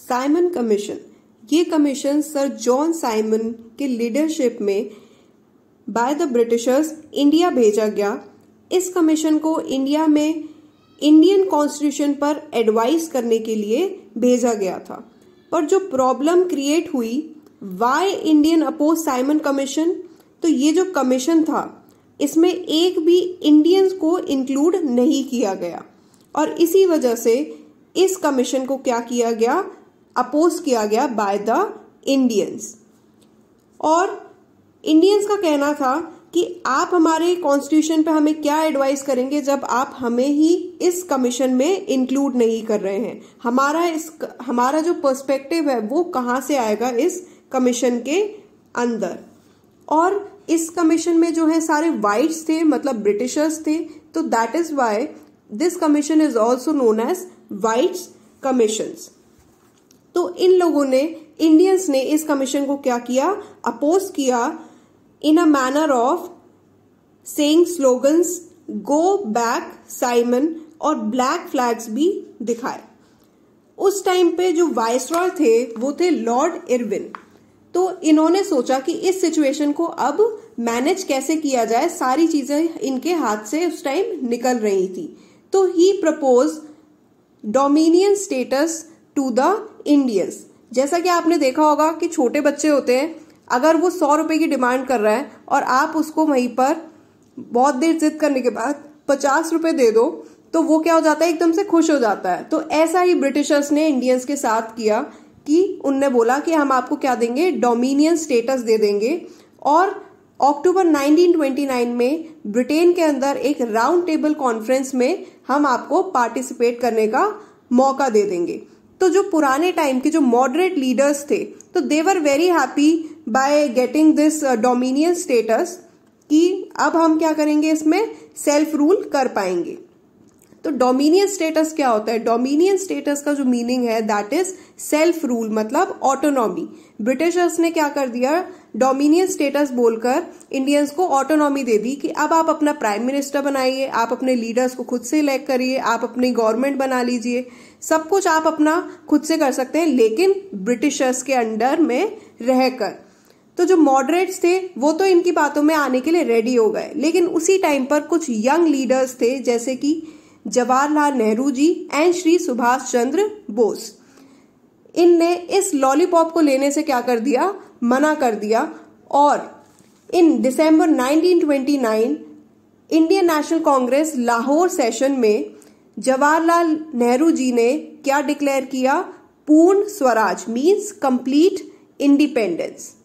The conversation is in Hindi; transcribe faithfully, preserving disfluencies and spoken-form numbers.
साइमन कमीशन, ये कमीशन सर जॉन साइमन के लीडरशिप में बाय द ब्रिटिशर्स इंडिया भेजा गया। इस कमीशन को इंडिया में इंडियन कॉन्स्टिट्यूशन पर एडवाइस करने के लिए भेजा गया था। पर जो प्रॉब्लम क्रिएट हुई, why Indian oppose Simon commission, तो ये जो कमीशन था इसमें एक भी इंडियंस को इंक्लूड नहीं किया गया और इसी वजह से इस कमीशन को क्या किया गया, अपोज किया गया बाय द इंडियंस। और इंडियंस का कहना था कि आप हमारे कॉन्स्टिट्यूशन पे हमें क्या एडवाइस करेंगे जब आप हमें ही इस कमीशन में इंक्लूड नहीं कर रहे हैं। हमारा इस हमारा जो पर्सपेक्टिव है वो कहाँ से आएगा इस कमीशन के अंदर। और इस कमीशन में जो है सारे वाइट्स थे, मतलब ब्रिटिशर्स थे, तो that is why this commission is also known as whites commissions. तो इन लोगों ने, इंडियंस ने इस कमीशन को क्या किया, अपोज किया in a manner of saying slogans, go back Simon, और ब्लैक फ्लैग्स भी दिखाए। उस टाइम पे जो वाइसरॉय थे वो थे लॉर्ड इरविन। तो इन्होंने सोचा कि इस सिचुएशन को अब मैनेज कैसे किया जाए, सारी चीजें इनके हाथ से उस टाइम निकल रही थी। तो he propose dominion status to the Indians. जैसा कि आपने देखा होगा कि छोटे बच्चे होते हैं, अगर वो सौ रुपए की डिमांड कर रहा है और आप उसको वहीं पर बहुत देर जिद करने के बाद पचास रुपए दे दो तो वो क्या हो जाता है, एकदम से खुश हो जाता है। तो ऐसा ही ब्रिटिशर्स ने इंडियंस के साथ किया कि उनने बोला कि हम आपको क्या देंगे, डोमिनियन स्टेटस दे देंगे। और अक्टूबर नाइनटीन ट्वेंटी नाइन में ब्रिटेन के अंदर एक राउंड टेबल कॉन्फ्रेंस में हम आपको पार्टिसिपेट करने का मौका दे देंगे। तो जो पुराने टाइम के जो मॉडरेट लीडर्स थे, तो they were very happy by getting this dominion status कि अब हम क्या करेंगे, इसमें सेल्फ रूल कर पाएंगे। तो डोमिनियन स्टेटस क्या होता है, डोमिनियन स्टेटस का जो मीनिंग है दैट इज सेल्फ रूल, मतलब ऑटोनॉमी। ब्रिटिशर्स ने क्या कर दिया, डोमिनियन स्टेटस बोलकर इंडियंस को ऑटोनॉमी दे दी कि अब आप अपना प्राइम मिनिस्टर बनाइए, आप अपने लीडर्स को खुद से इलेक्ट करिए, आप अपनी गवर्नमेंट बना लीजिए, सब कुछ आप अपना खुद से कर सकते हैं, लेकिन ब्रिटिशर्स के अंडर में रहकर। तो जो मॉडरेट्स थे वो तो इनकी बातों में आने के लिए रेडी हो गए, लेकिन उसी टाइम पर कुछ यंग लीडर्स थे जैसे कि जवाहरलाल नेहरू जी एंड श्री सुभाष चंद्र बोस। इनने इस लॉलीपॉप को लेने से क्या कर दिया, मना कर दिया। और in December nineteen twenty nine Indian National Congress Lahore session में जवाहरलाल नेहरू जी ने क्या डिक्लेयर किया, पूर्ण स्वराज मींस कंप्लीट इंडिपेंडेंस।